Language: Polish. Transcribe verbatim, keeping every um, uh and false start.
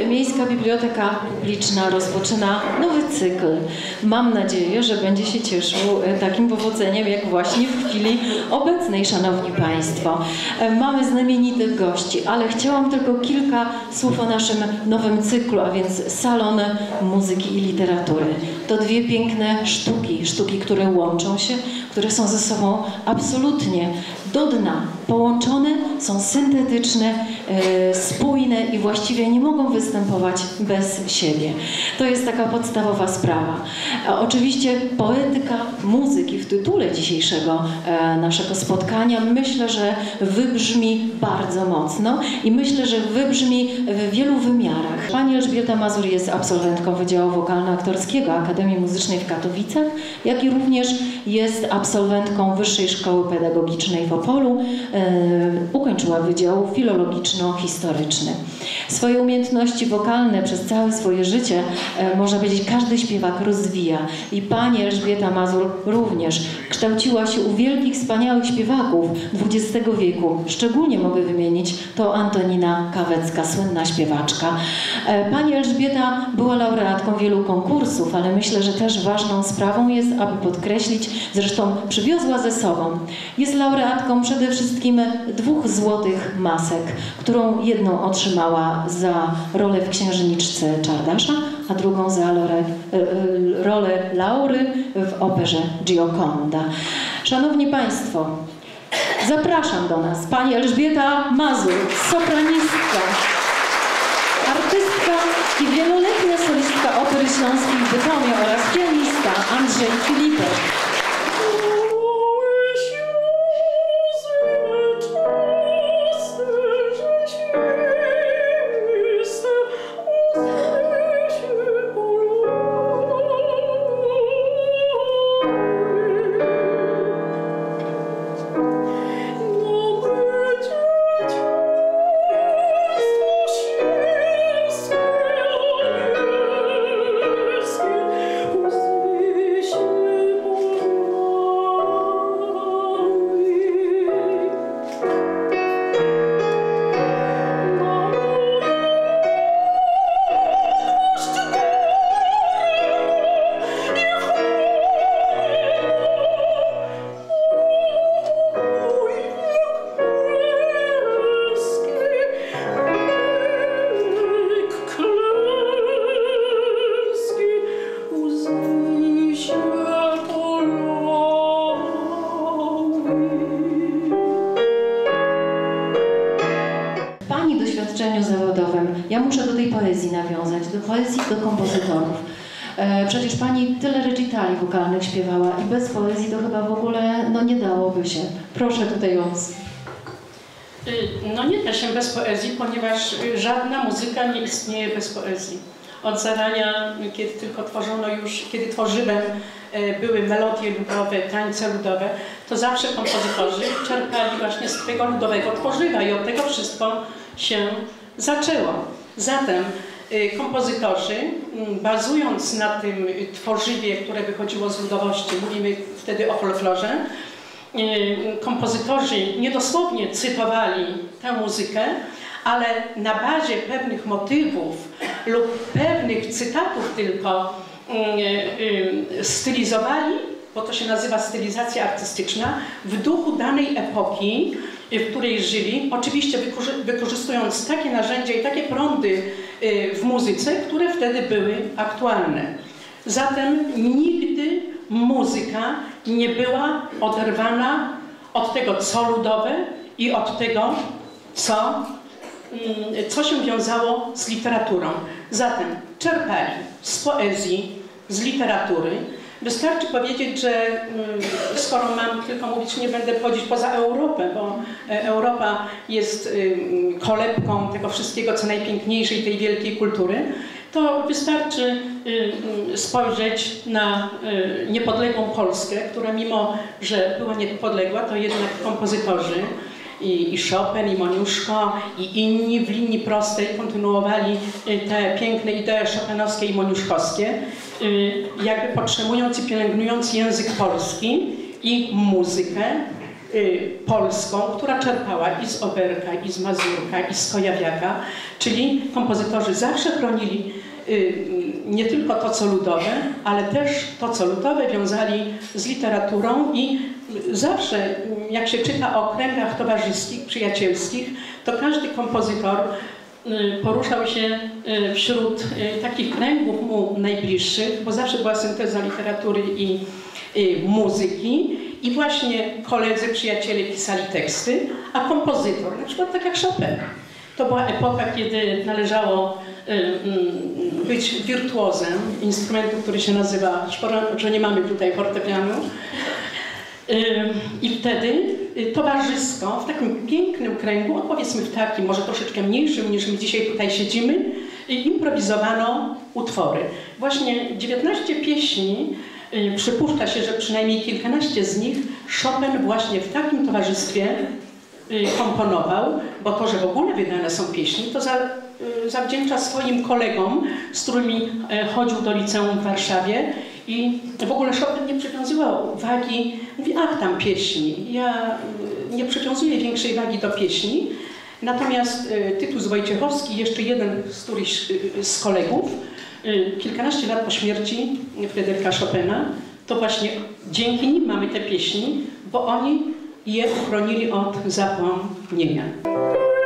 Miejska Biblioteka Publiczna rozpoczyna nowy cykl. Mam nadzieję, że będzie się cieszył takim powodzeniem jak właśnie w chwili obecnej, Szanowni Państwo. Mamy znamienitych gości, ale chciałam tylko kilka słów o naszym nowym cyklu, a więc Salon Muzyki i Literatury. To dwie piękne sztuki, sztuki, które łączą się, które są ze sobą absolutnie do dna połączone, są syntetyczne, e, spójne i właściwie nie mogą występować bez siebie. To jest taka podstawowa sprawa. A oczywiście poetyka muzyki w tytule dzisiejszego e, naszego spotkania myślę, że wybrzmi bardzo mocno i myślę, że wybrzmi w wielu wymiarach. Pani Elżbieta Mazur jest absolwentką Wydziału Wokalno-Aktorskiego Akademii Muzycznej w Katowicach, jak i również jest absolwentką Wyższej Szkoły Pedagogicznej w Opolu. E, ukończyła Wydział Filologiczno-Historyczny. Swoje umiejętności wokalne przez całe swoje życie, e, można powiedzieć, każdy śpiewak rozwija. I pani Elżbieta Mazur również kształciła się u wielkich, wspaniałych śpiewaków dwudziestego wieku. Szczególnie mogę wymienić to Antonina Kawecka, słynna śpiewaczka. E, pani Elżbieta była laureatką wielu konkursów, ale myślę, że też ważną sprawą jest, aby podkreślić, zresztą przywiozła ze sobą. Jest laureatką przede wszystkim dwóch złotych masek, którą jedną otrzymała za rolę w Księżniczce Czardasza, a drugą za rolę, rolę Laury w operze Gioconda. Szanowni Państwo, zapraszam do nas pani Elżbieta Mazur, sopranistka, artystka i wieloletnia solistka Opery Śląskiej w Bytomie oraz pianista Andrzej Filipek. zawodowym. Ja muszę do tej poezji nawiązać, do poezji, do kompozytorów. E, przecież pani tyle recitali wokalnych śpiewała i bez poezji to chyba w ogóle no, nie dałoby się. Proszę tutaj o... No nie da się bez poezji, ponieważ żadna muzyka nie istnieje bez poezji. Od zarania, kiedy tylko tworzono już, kiedy tworzywem były melodie ludowe, tańce ludowe, to zawsze kompozytorzy czerpali właśnie z tego ludowego tworzywa i od tego wszystko się zaczęło. Zatem kompozytorzy, bazując na tym tworzywie, które wychodziło z ludowości, mówimy wtedy o folklorze, kompozytorzy niedosłownie cytowali tę muzykę, ale na bazie pewnych motywów lub pewnych cytatów tylko stylizowali, bo to się nazywa stylizacja artystyczna, w duchu danej epoki, w której żyli, oczywiście wykorzystując takie narzędzia i takie prądy w muzyce, które wtedy były aktualne. Zatem nigdy muzyka nie była oderwana od tego, co ludowe i od tego, co, co się wiązało z literaturą. Zatem czerpali z poezji, z literatury. Wystarczy powiedzieć, że skoro mam tylko mówić, nie będę chodzić poza Europę, bo Europa jest kolebką tego wszystkiego, co najpiękniejsze i tej wielkiej kultury, to wystarczy spojrzeć na niepodległą Polskę, która mimo, że była niepodległa, to jednak kompozytorzy i, i Chopin, i Moniuszko, i inni w linii prostej kontynuowali te piękne idee chopinowskie i moniuszkowskie, jakby podtrzymując i pielęgnując język polski i muzykę polską, która czerpała i z Oberka, i z Mazurka, i z Kojawiaka, czyli kompozytorzy zawsze chronili nie tylko to, co ludowe, ale też to, co ludowe wiązali z literaturą i zawsze, jak się czyta o kręgach towarzyskich, przyjacielskich, to każdy kompozytor poruszał się wśród takich kręgów mu najbliższych, bo zawsze była synteza literatury i, i muzyki i właśnie koledzy, przyjaciele pisali teksty, a kompozytor, na przykład tak jak Chopin. To była epoka, kiedy należało być wirtuozem instrumentu, który się nazywa, szkoda, że nie mamy tutaj fortepianu. I wtedy towarzysko w takim pięknym kręgu, powiedzmy w takim, może troszeczkę mniejszym niż my dzisiaj tutaj siedzimy, improwizowano utwory. Właśnie dziewiętnaście pieśni, przypuszcza się, że przynajmniej kilkanaście z nich Chopin właśnie w takim towarzystwie komponował, bo to, że w ogóle wydane są pieśni, to za, zawdzięcza swoim kolegom, z którymi chodził do liceum w Warszawie i w ogóle Chopin nie przywiązywał wagi, mówi, ach tam pieśni, ja nie przywiązuję większej wagi do pieśni, natomiast Tytus Wojciechowski, jeszcze jeden z którychś z kolegów, kilkanaście lat po śmierci Fryderyka Chopina, to właśnie dzięki nim mamy te pieśni, bo oni je uchronili od zapomnienia.